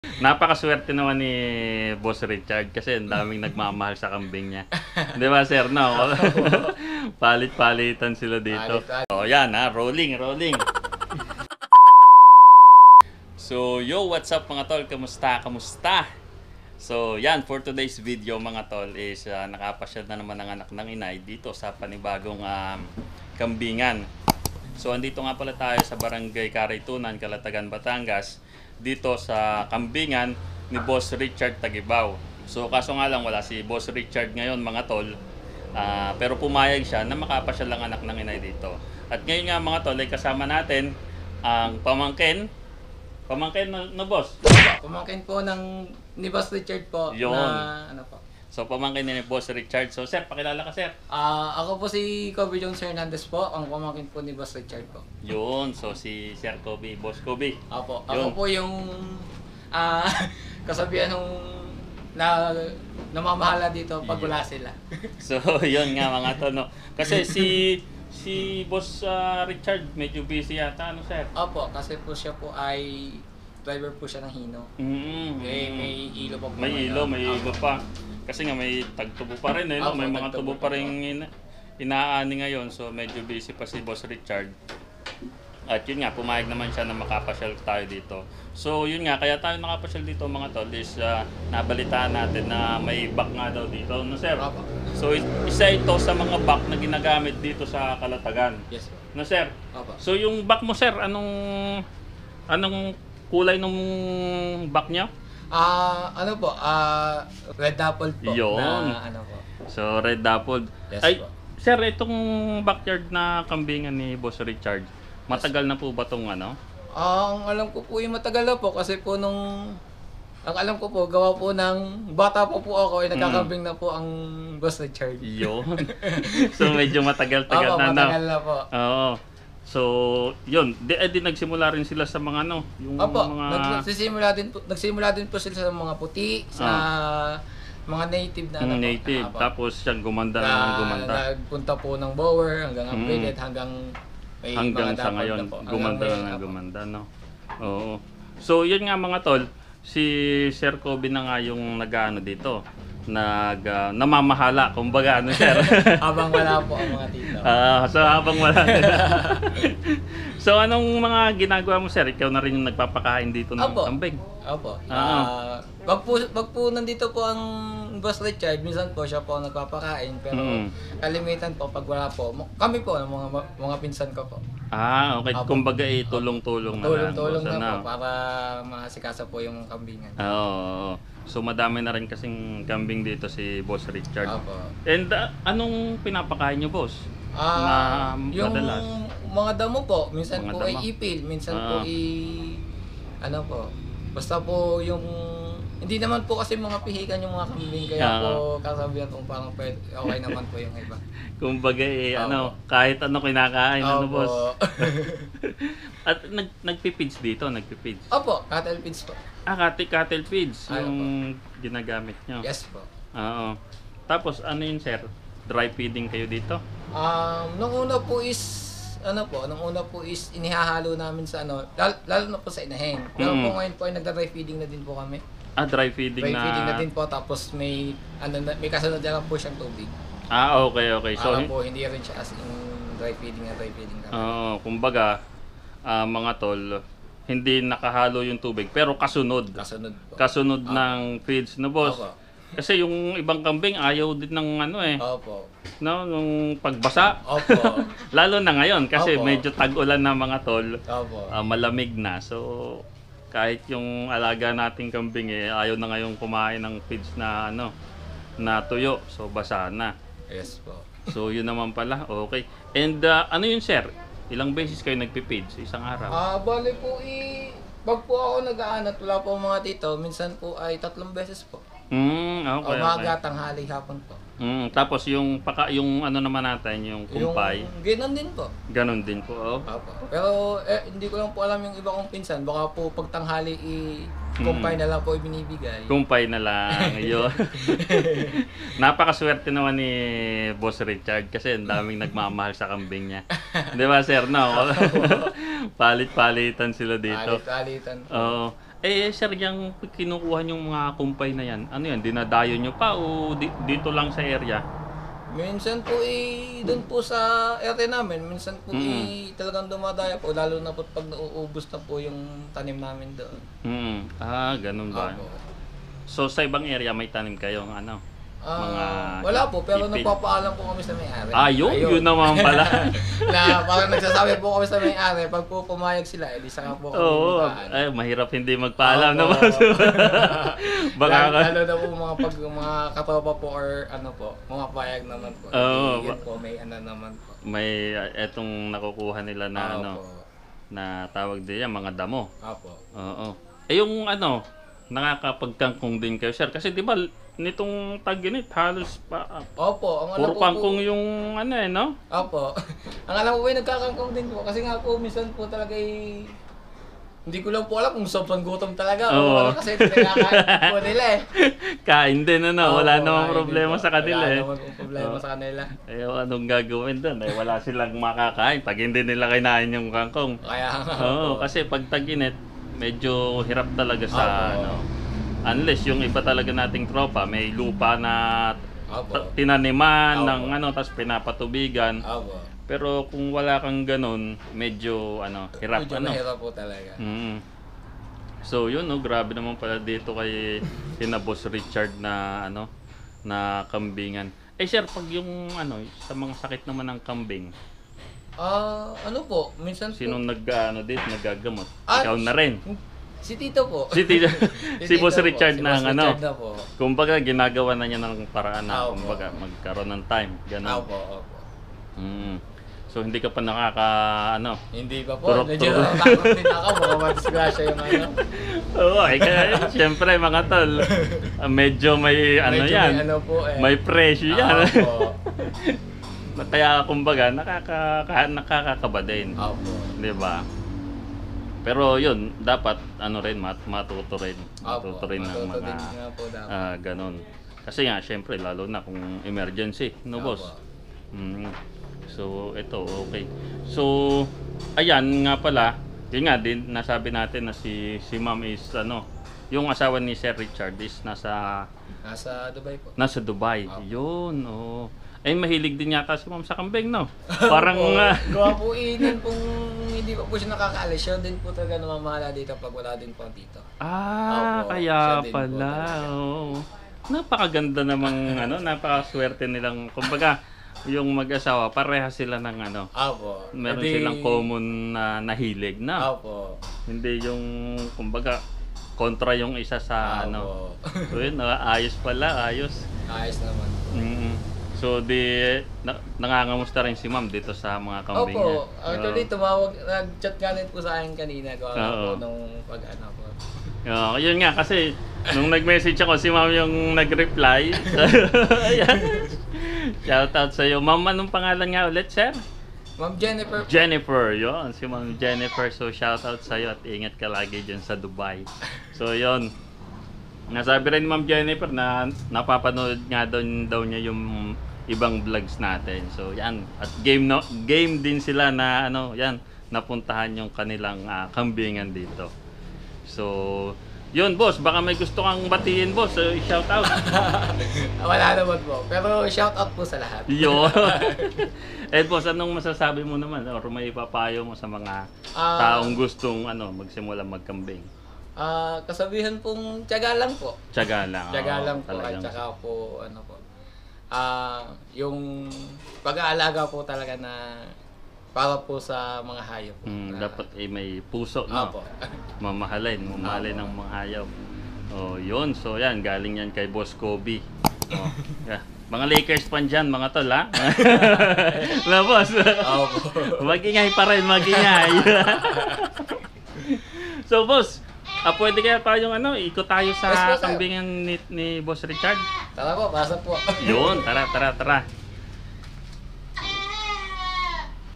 Napakaswerte naman ni Boss Richard kasi ang daming nagmamahal sa kambing niya. 'Di ba, sir, no? Palit-palitan sila dito. Palit-palit. Oh, yan ha, rolling, rolling. So, yo, what's up mga tol? Kamusta? Kamusta? So, yan, for today's video mga tol is nakapasyal na naman ang anak ng inay dito sa panibagong kambingan. So, andito nga pala tayo sa Barangay Karitunan, Calatagan, Batangas, dito sa kambingan ni Boss Richard Tagibaw. So, kaso nga lang wala si Boss Richard ngayon mga tol. Pero pumayag siya na makapasyal lang anak ng inay dito. At ngayon nga mga tol ay kasama natin ang pamangkin na boss. Pumangkin po ni Boss Richard po. Yun. Na ano po. So, pamangkin ni Boss Richard. So, sir, pakilala ka, sir. Ako po si Kobe Jones Hernandez po, ang pumangkin po ni Boss Richard po. Yun. So, si Sir Kobe, Boss Kobe. Ako Yun. po yung kasabihan nung namamahala dito pag wala sila. So, yun nga mga tol, no? Kasi si Boss Richard medyo busy yata, ano, sir? Opo, kasi po siya po ay driver po siya ng Hino. May ilo pa po. May ilo, may ilo pa. Kasi nga may tagtubo pa rin, eh, no? Opo, May mga tagtubo tubo pa pa rin inaani ngayon. So, medyo busy pa si Boss Richard. At yun nga, pumayag naman siya na makapasyal tayo dito. So, yun nga, kaya tayo nakapasyal dito mga tol is nabalitaan natin na may back nga daw dito, no, sir? Opo. So, isa ito sa mga back na ginagamit dito sa Calatagan. Yes po. No, sir? Opo. So, yung back mo, sir, anong kulay nung back niya? Ano po, red apple po. Yun. Na ano po. So, red dappled. Yes Ay, po. sir, itong backyard na kambingan ni Boss Richard, matagal na po ba itong ano? Ang alam ko po yung matagal na po kasi po ang alam ko po, gawa po ng bata po ako, ay nagkakambing na po ang Boss Richard. Yun. So, medyo matagal-tagal Opo, na, no? matagal na po. Oo. So, yun. Di nagsimula rin sila sa mga ano, yung Opo, mga... nagsimula din po sila sa mga puti, sa mga native na ano po. native. Opo. Tapos siyang gumanda na gumanda. Nagpunta po ng Bower hanggang upgraded hanggang may Hanggang mga sa dapat ngayon, na po. gumanda Hanggang na may- opo. gumanda, no? Oo. So, yun nga mga tol, si Sir Kobe na nga yung nag-ano dito, namamahala, kumbaga, ano, sir? Habang wala po ang mga tito. So, habang wala. So, anong mga ginagawa mo, sir? Ikaw na rin yung nagpapakain dito ng Opo. kambing. Opo. Ah. Pag po nandito po ang Boss Richard, minsan po siya po ang nagpapakain, pero kalimitan po pag wala po, kami po, mga pinsan ko po. Okay. Opo. Kumbaga, tulong-tulong na lang. Tulong-tulong Boss, na ano? po para masikasa po yung kambingan. Oo. So, madami na rin kasing kambing dito si Boss Richard. Opo. And anong pinapakain niyo, boss? Yung madalas? mga damo po, minsan Mga po damo. ay ipil, minsan po ano po, basta po yung, hindi naman po kasi mga pihikan yung mga kambing, kaya po kasabihan po parang okay naman po yung iba. Kumbaga, Opo. kahit ano kinakain, ano, Opo. boss? At nagpipids dito, nagpipids. Opo, cattle feeds po. Cattle feeds, Ay, yung ginagamit nyo. Yes po. Oo. Tapos, ano yun, sir? Dry feeding kayo dito? Nung una po is inihahalo namin sa lalo na po sa inahin. Pero po ngayon po ay nagda-dry feeding na din po kami. Dry feeding Dry na... feeding na din po, tapos may kasunod na lang po siyang tubig. Okay. So, Para po hindi rin siya as in dry feeding kami. kumbaga, mga tol, hindi nakahalo yung tubig, pero kasunod. Kasunod po. Kasunod ng feeds, no, boss? Opo. Kasi yung ibang kambing ayaw din ng ano Opo. no, nung pagbasa. Opo. Lalo na ngayon kasi Opo. medyo tag-ulan na mga tol, Opo. malamig na. So kahit yung alaga nating kambing ayaw na ngayong kumain ng feeds na na tuyo. So basa na. Yes po. So yun naman pala. Okay. And ano yun, sir? Ilang beses kayo nagpi-feed sa isang araw? Bale po pag po ako nag-aanat, wala po mga tito, minsan po ay 3 beses po. Okay. Umaga, tanghali, hapon po. Tapos yung ano naman natin, yung kumpay, Ganon din po. ganun din po. Opo. Pero hindi ko lang po alam yung iba kong pinsan. Baka po pag tanghali kumpay na lang po ibinibigay. Kumpay na lang. Yun. Napakaswerte naman ni Boss Richard kasi ang daming nagmamahal sa kambing niya. 'Di ba, sir, no? Palit-palitan sila dito. Palit-palitan po. Oo. Eh, sir, yung kinukuha yung mga kumpay na yan, ano yan, dinadayo nyo pa o dito lang sa area? Minsan po doon po sa area namin, minsan po talagang dumadaya po, lalo na po pag nauubos na po yung tanim namin doon. Ah, ganun ba? Opo. So, sa ibang area may tanim kayong ano? Wala po, pero ipit. nagpapaalam po kami sa may-ari. Yun naman pala. Na parang nagsasabi po kami sa may-ari, pag po pumayag sila, edi saka po kami Oo, magdaan. mahirap hindi magpaalam Opo. naman. Baka Lalo na po mga katropa po or ano po, mga payag naman po. Oo. Yun po, may ano naman po. may etong nakukuha nila na ano, Opo. na tawag din yan, mga damo. Opo. Oo. Eh yung ano, nakakapagkangkong din kayo, sir. Kasi di ba nitong tag-init, halos Opo, ang puro alam ko kangkong po. yung ano no? Opo. Ang alam ko po nagkakangkong din po. Kasi nga po, minsan po talaga hindi ko lang po alam kung sobrang gutom talaga. Oo. O ano kasi pinagkakain po nila eh. Kain din ano, wala Opo, namang kain problema din po. sa kanila Wala eh. naman pong problema sa kanila. Eh anong gagawin doon? Eh wala silang makakain pag hindi nila kinain yung kangkong. Kaya nga Oo, po. kasi pag tag-init, medyo hirap talaga sa Opo. ano. Unless yung iba talaga nating tropa, may lupa na Opo. tinaniman Opo. ng ano, tapos pinapatubigan. Opo. Pero kung wala kang ganun, medyo ano, hirap Medyo ano. mahirap po talaga. So yun no, grabe naman pala dito kay kina Boss Richard na ano, na kambingan. Eh sir, pag yung ano, sa mga sakit naman ng kambing, Ano po, minsan po. sinong ano dito nagagamot? Ah, Ikaw na rin. Si Tito po. Si Boss Tito po, Richard si na Boss ano. Richard na po. Kumbaga ginagawa na niya ng paraan na Opo. kumbaga magkaroon ng time, ganun. Opo. So hindi ka pa nakaka ano. Hindi pa po. Turok-turok. Medyo takot din ako. Baka madisgrasya yung ano. Oo, kaya syempre mga tol, medyo may ano Medyo yan. may ano po eh. May pressure yan. Opo. Kaya kumbaga nakakakaba din. Opo. 'Di ba? Pero yun, dapat ano rin matuto rin. Matuto rin ng Matuto mga din nga po dapat. ganon. Kasi nga syempre lalo na kung emergency, no boss? Opo. So ito okay. So ayan nga pala, yun nga din nasabi natin na si Ma'am is ano, yung asawa ni Sir Richard is nasa Dubai po. Dubai. Opo. Yun, oo. Eh mahilig din yata si Ma'am sa kambing, no? Parang Gawa po din pong hindi pa po siya nakakaalis. Siya din po talaga namamahala dito pag wala din po ang tito. Opo, kaya siya din po pala. talaga. Oo. Napakaganda namang ano, napakaswerte nilang kumbaga yung mag-asawa, parehas sila ng ano. Opo. Meron Edi- silang common na nahilig na. Opo. Hindi yung kumbaga kontra yung isa sa ano. Opo. So yun, ayos pala, ayos. Ayos naman. So nangangamusta rin si Ma'am dito sa mga kambing niya. Opo. Actually, nag-chat nga din po sa akin kanina. Gawa nga po nung pag-ano po. Yun nga kasi nung nag-message ako si Ma'am yung nag-reply. Ayan. Shout out sa iyo. Ma'am, anong pangalan nga ulit, sir? Ma'am Jennifer. Jennifer, yun. Si Ma'am Jennifer. So shout out sa iyo at ingat ka lagi dyan sa Dubai. So yun. Nasabi rin ni Ma'am Jennifer na napapanood nga daw niya yung ibang vlogs natin. So yan. At game din sila na ano, yan, napuntahan yung kanilang kambingan dito. So, yun boss, baka may gusto kang batiin boss, shout out. Wala naman po. Pero shout out po sa lahat. Yun. Eh boss, anong masasabi mo naman or may ipapayo mo sa mga taong gustong ano, magsimula magkambing? Kasabihan pong tiyaga lang po. Tiyaga lang. Tiyaga oo, lang po at talagang- saka po ano po. Yung pag-aalaga po talaga na para po sa mga hayop. dapat may puso, no? Opo. Mamahalin ng mga hayop. Oh, yun. So yan, galing yan kay Boss Kobe. Oh, yeah. Mga Lakers fan dyan, mga tol, ha? Na boss. Opo. Magingay pa rin, magingay. So boss, pwede kaya tayong ano, ikot tayo sa Yes, boss, kambingan ni Boss Richard? Tara po, pasok po. Yun, tara.